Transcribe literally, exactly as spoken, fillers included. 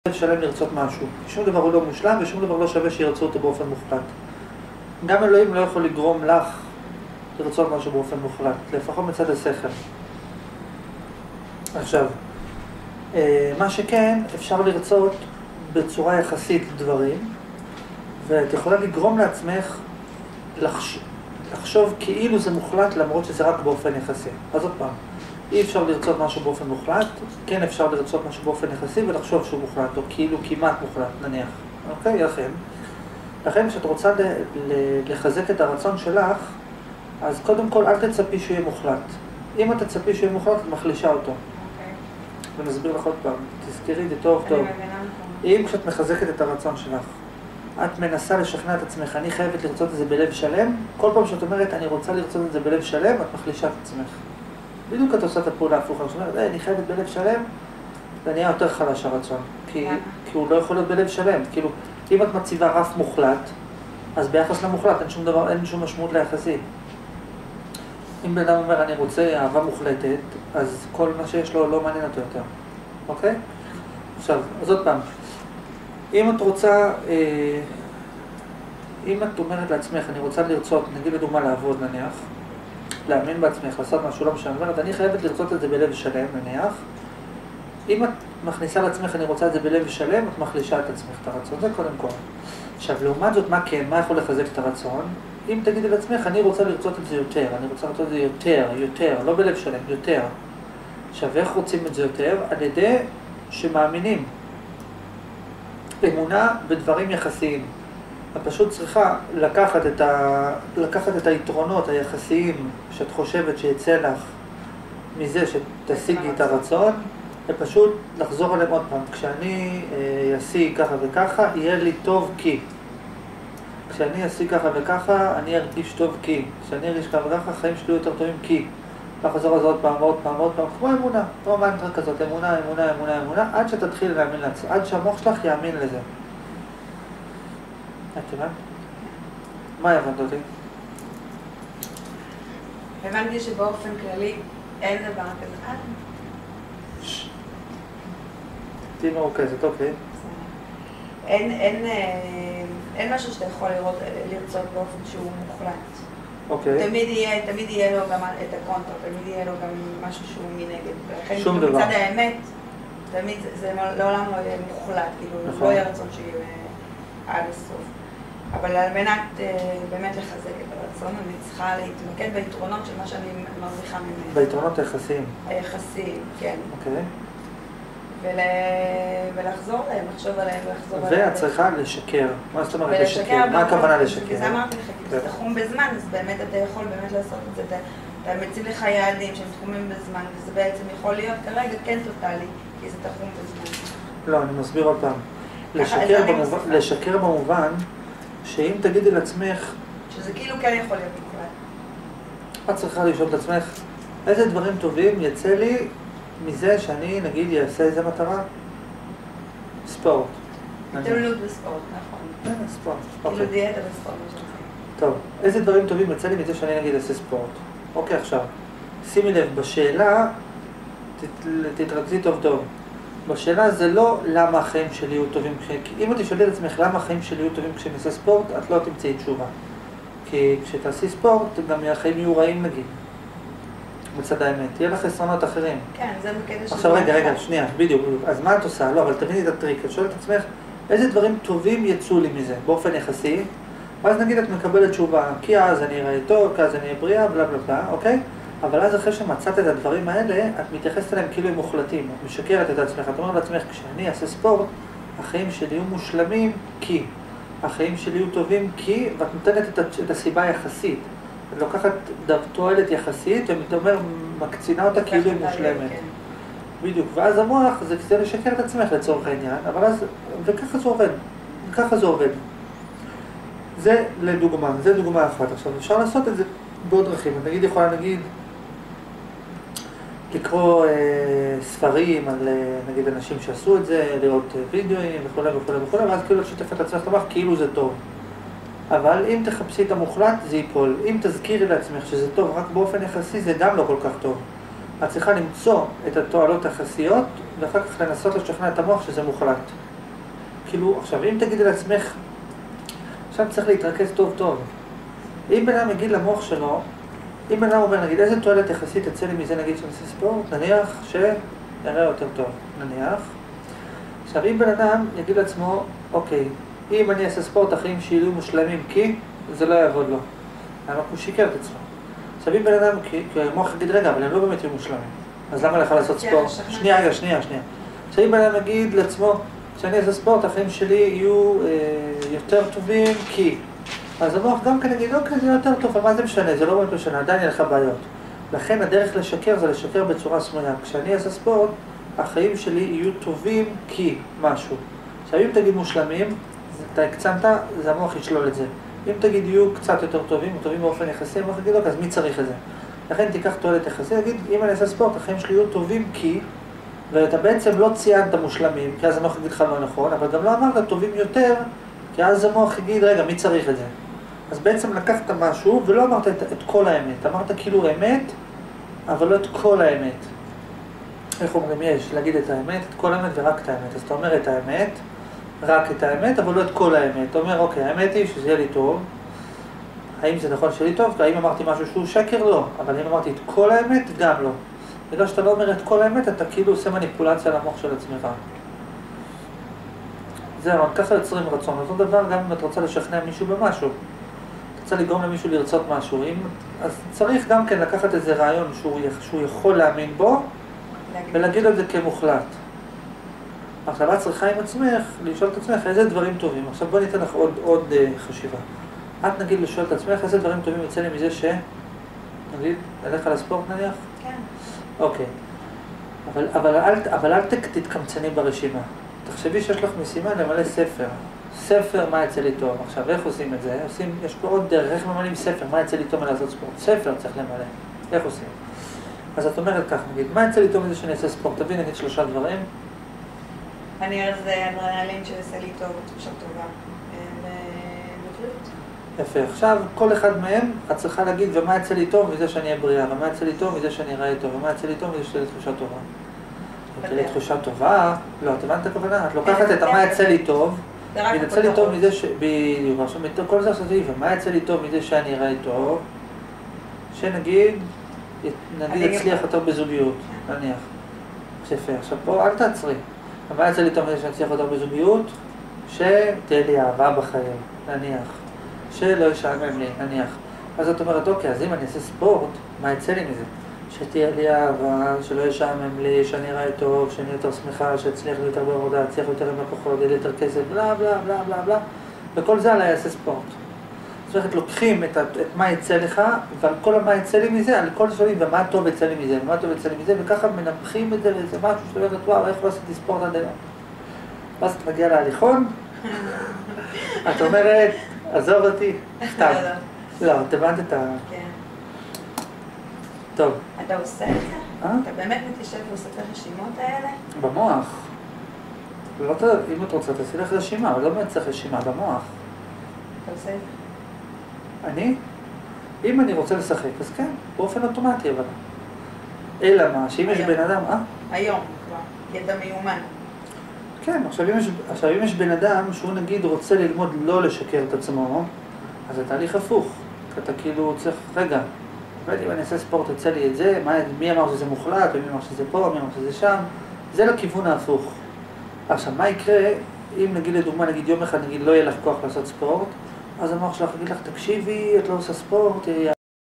שלם לרצות משהו. שום דבר הוא לא מושלם ושום דבר לא שווה שירצו אותו באופן מוחלט. גם אלוהים לא יכול לגרום לך לרצות משהו באופן מוחלט, לפחות מצד השכל. עכשיו, מה שכן, אפשר לרצות בצורה יחסית דברים, ואת יכולה לגרום לעצמך לחש... לחשוב כאילו זה מוחלט למרות שזה רק באופן יחסי. אז עוד פעם, אי אפשר לרצות משהו באופן מוחלט, כן אפשר לרצות משהו באופן יחסי ולחשוב שהוא מוחלט, או כאילו כמעט מוחלט, נניח. אוקיי? לכן. לכן, כשאת רוצה ל- ל- לחזק את הרצון שלך, אז קודם כל אל תצפי שהוא יהיה מוחלט. אם את תצפי שהוא יהיה מוחלט, את מחלישה אותו. אוקיי. ונסביר לך עוד פעם, תזכרי את זה טוב טוב. אני מבינה נכון. אם כשאת מחזקת את הרצון שלך, את מנסה לשכנע את עצמך, אני חייבת לרצות את זה בלב שלם, כל פעם שאת אומרת, אני רוצה לרצות את זה בלב שלם, את מחלישה את עצמך. בדיוק את עושה את הפעולה הפוכה, זאת אומרת, אני חייבת בלב שלם, זה נהיה יותר חלש הרצון, כי, כי הוא לא יכול להיות בלב שלם. כאילו, אם את מציבה רף מוחלט, אז ביחס למוחלט אין שום דבר, אין שום משמעות ליחסי. אם בן אדם אומר, אני רוצה אהבה מוחלטת, אז כל מה שיש לו לא מעניין אותו יותר. אוקיי? עכשיו, אז עוד פעם, אם את רוצה, אה, אם את אומרת לעצמך, אני רוצה לרצות, נגיד לדוגמה לעבוד נניח, להאמין בעצמך, לעשות משהו לא משנה, אומרת, אני חייבת לרצות את זה בלב שלם נניח, אם את מכניסה לעצמך, אני רוצה את זה בלב שלם, את מחלישה את עצמך את הרצון, זה קודם כל. עכשיו, לעומת זאת, מה כן, מה יכול לחזק את הרצון? אם תגידי לעצמך, אני רוצה לרצות את זה יותר, אני רוצה לרצות את זה יותר, יותר, לא בלב שלם, יותר. עכשיו, איך רוצים את זה יותר? על ידי שמאמינים. אמונה בדברים יחסיים. את פשוט צריכה לקחת את, ה... לקחת את היתרונות היחסיים שאת חושבת שיצא לך מזה שתשיגי את הרצון, ופשוט לחזור עליהם עוד פעם. כשאני אשיג ככה וככה, יהיה לי טוב כי. כשאני אשיג ככה וככה, אני ארגיש טוב כי. כשאני ארגיש ככה וככה, החיים שלי יותר טובים כי. לחזור על זה עוד פעם, עוד פעם, עוד פעם, כמו אמונה. כמו מנטרה כזאת, אמונה, אמונה, אמונה, אמונה, עד שתתחיל להאמין לעצמך, עד שהמוח שלך יאמין לזה. את הבנת? מה הבנת אותי? הבנתי שבאופן כללי אין דבר כזה. תהי מרוכזת, אוקיי. אין, אין, אין משהו שאתה יכול לראות, לרצות באופן שהוא מוחלט. אוקיי. תמיד יהיה, תמיד יהיה לו גם את הקונטרה, תמיד יהיה לו גם משהו שהוא מנגד. שום דבר. מצד האמת, תמיד זה לעולם לא יהיה מוחלט, כאילו לא יהיה רצון שיהיה עד הסוף. אבל על מנת באמת לחזק את הרצון, אני צריכה להתמקד ביתרונות של מה שאני מרוויחה ממנו. ביתרונות היחסיים. היחסיים, כן. אוקיי. ול... ולחזור להם, לחשוב עליהם ולחזור עליהם. ואת צריכה לשקר. מה זאת אומרת לשקר? ולשקר, מה הכוונה לשקר? כי זה אמרתי לך, כי זה תחום בזמן, אז באמת אתה יכול באמת לעשות את זה. אתה, אתה מציב לך יעדים שהם תחומים בזמן, וזה בעצם יכול להיות כרגע כן טוטלי, כי זה תחום בזמן. לא, אני מסביר עוד פעם. לשקר, במובן, לשקר במובן שאם תגידי לעצמך... שזה כאילו כן יכול להיות מוחלט. את צריכה לשאול את עצמך, איזה דברים טובים יצא לי מזה שאני, נגיד, אעשה איזה מטרה? ספורט. התעללות בספורט, נכון. כן, ספורט. כאילו דיאטה בספורט. טוב, איזה דברים טובים יצא לי מזה שאני, נגיד, אעשה ספורט? אוקיי, עכשיו, שימי לב, בשאלה, תתרכזי טוב טוב. בשאלה זה לא למה החיים שלי יהיו טובים, כי אם את תשאלי את עצמך למה החיים שלי יהיו טובים כשאני אעשה ספורט, את לא תמצאי תשובה. כי כשתעשי ספורט, גם החיים יהיו רעים נגיד. מצד האמת, יהיה לך חסרונות אחרים. כן, זה בקטע של... עכשיו רגע, רגע, שנייה, בדיוק. אז מה את עושה? לא, אבל תביני את הטריק. את שואלת את עצמך, איזה דברים טובים יצאו לי מזה, באופן יחסי? ואז נגיד את מקבלת תשובה, כי אז אני אראה טוב, כי אז אני אהיה בריאה, בלה בלה בלה, אוקיי? אבל אז אחרי שמצאת את הדברים האלה, את מתייחסת אליהם כאילו הם מוחלטים. את משקרת את עצמך, את אומרת לעצמך, כשאני אעשה ספורט, החיים שלי יהיו מושלמים כי. החיים שלי יהיו טובים כי, ואת נותנת את הסיבה היחסית. את לוקחת תועלת יחסית, ואת אומר, מקצינה אותה כאילו היא מושלמת. בדיוק, ואז המוח זה כדי לשקר את עצמך לצורך העניין, אבל אז, וככה זה עובד. ככה זה עובד. זה לדוגמה, זה דוגמה אחת. עכשיו, אפשר לעשות את זה בעוד דרכים. נגיד, יכולה נגיד, לקרוא אה, ספרים על נגיד אנשים שעשו את זה, לראות וידאוים וכו' וכו' וכו', ואז כאילו לשתף את עצמך למח כאילו זה טוב. אבל אם תחפשי את המוחלט זה ייפול. אם תזכירי לעצמך שזה טוב רק באופן יחסי זה גם לא כל כך טוב. את צריכה למצוא את התועלות היחסיות ואחר כך לנסות לשכנע את המוח שזה מוחלט. כאילו, עכשיו, אם תגידי לעצמך, עכשיו צריך להתרכז טוב טוב. אם בן אדם יגיד למוח שלו, אם בן אדם אומר, נגיד, איזה תועלת יחסית תצא לי מזה, נגיד, שאני עושה ספורט, נניח שיראה יותר טוב, נניח. עכשיו, אם בן אדם יגיד לעצמו, אוקיי, אם אני אעשה ספורט, החיים שיהיו מושלמים, כי זה לא יעבוד לו. למה הוא שיקר את עצמו. עכשיו, אם בן אדם, כי המוח יגיד, רגע, אבל הם לא באמת יהיו מושלמים. אז למה לך לעשות ספורט? שנייה, רגע, שנייה, שנייה. עכשיו, אם בן אדם יגיד לעצמו, כשאני אעשה ספורט, החיים שלי יהיו אה, יותר טובים, כי... אז המוח גם כן יגיד, אוקיי, זה יותר טוב, אבל מה זה משנה? זה לא באמת משנה, עדיין יהיה לך בעיות. לכן הדרך לשקר זה לשקר בצורה סמויה. כשאני אעשה ספורט, החיים שלי יהיו טובים כי משהו. עכשיו, אם תגיד מושלמים, אתה הקצנת, זה המוח ישלול את זה. אם תגיד יהיו קצת יותר טובים, או טובים באופן יחסי, המוח יגיד, אוקיי, אז מי צריך את זה? לכן תיקח תועלת יחסי, תגיד, אם אני אעשה ספורט, החיים שלי יהיו טובים כי... ואתה בעצם לא ציינת מושלמים, כי אז המוח יגיד לך לא נכון, אבל גם לא אמרת טובים יותר, כי אז המוח יגיד, רגע, מי צריך את זה? אז בעצם לקחת משהו ולא אמרת את, את כל האמת, אמרת כאילו אמת, אבל לא את כל האמת. איך אומרים יש? להגיד את האמת, את כל האמת ורק את האמת. אז אתה אומר את האמת, רק את האמת, אבל לא את כל האמת. אתה אומר, אוקיי, האמת היא שזה יהיה לי טוב. האם זה נכון שיהיה לי טוב? האם אמרתי משהו שהוא שקר? לא. אבל אם אמרתי את כל האמת, גם לא. בגלל שאתה לא אומר את כל האמת, אתה כאילו עושה מניפולציה למוח של עצמך. זהו, ככה יוצרים רצון. אותו דבר גם אם את רוצה לשכנע מישהו במשהו. אתה רוצה לגרום למישהו לרצות משהו. אם, אז צריך גם כן לקחת איזה רעיון שהוא, שהוא יכול להאמין בו, ולהגיד על זה כמוחלט. עכשיו את צריכה עם עצמך, לשאול את עצמך איזה דברים טובים. עכשיו בוא ניתן לך עוד, עוד uh, חשיבה. את נגיד לשאול את עצמך איזה דברים טובים יצא לי מזה ש... נגיד, נלך על הספורט נניח? כן. אוקיי. אבל, אבל, אל, אבל אל תתקמצני ברשימה. תחשבי שיש לך משימה למלא ספר. ספר, מה יצא לי טוב? עכשיו, איך עושים את זה? עושים, יש פה עוד דרך, איך ממלאים ספר? מה יצא לי טוב מלעשות ספורט? ספר צריך למלא. איך עושים? אז את אומרת כך, נגיד, מה יצא לי טוב מזה שאני אעשה ספורט? תביא נגיד שלושה דברים. אני אראה זה אדרנלין שיעשה לי טוב, תחושה טובה. ובריאות. יפה. עכשיו, כל אחד מהם, את צריכה להגיד, ומה יצא לי טוב מזה שאני אהיה בריאה, ומה יצא לי טוב מזה שאני אראה טוב, ומה יצא לי טוב מזה שתהיה לי תחושה טובה. תהיה לי תחושה טובה, לא, את הבנת את הכוונה? את לוקחת את מה יצא לי טוב, ויצא לי טוב מזה ש... בדיוק, עכשיו, כל זה עושה לי, ומה יצא לי טוב מזה שאני אראה טוב, שנגיד, נגיד אצליח יותר בזוגיות, נניח. יפה, עכשיו פה אל תעצרי. ומה יצא לי טוב מזה שאני אצליח יותר בזוגיות? שתהיה לי אהבה בחיים, נניח. שלא ישעמם לי, נניח. אז את אומרת, אוקיי, אז אם אני אעשה ספורט, מה יצא לי מזה? שתהיה לי אהבה, שלא ישעמם לי, שאני אראה טוב, שאני יותר שמחה, שאצליח לי יותר בעבודה, אצליח יותר עם לקוחות, יהיה לי יותר כסף, בלה בלה בלה בלה בלה. וכל זה עליי יעשה ספורט. זאת אומרת, לוקחים את, את מה יצא לך, ועל כל מה יצא לי מזה, על כל שואלים, ומה טוב יצא לי מזה, ומה טוב יצא לי מזה, וככה מנפחים את זה לאיזה משהו שאתה אומרת, וואו, איך לא עשיתי ספורט עד היום? ואז את מגיעה להליכון, את אומרת, עזוב אותי, סתם. לא, את הבנת את ה... כן. טוב. אתה עושה את זה? אתה באמת מתיישב ועושה את הרשימות האלה? במוח. לא, אם את רוצה, תעשי לך רשימה, אבל לא באמת צריך רשימה, במוח. אתה עושה את זה? אני? אם אני רוצה לשחק, אז כן, באופן אוטומטי, אבל... אלא מה, שאם יש בן אדם, אה? היום כבר, ידע מיומן. כן, עכשיו אם, יש, עכשיו אם יש בן אדם שהוא נגיד רוצה ללמוד לא לשקר את עצמו, אז זה תהליך הפוך. אתה כאילו צריך, רגע, אם אני אעשה ספורט, יצא לי את זה, מה, מי אמר שזה מוחלט, ומי אמר שזה פה, מי אמר שזה שם, זה לכיוון ההפוך. עכשיו, מה יקרה אם נגיד לדוגמה, נגיד יום אחד, נגיד לא יהיה לך כוח לעשות ספורט, אז המוח שלך יגיד לך, תקשיבי, את לא עושה ספורט,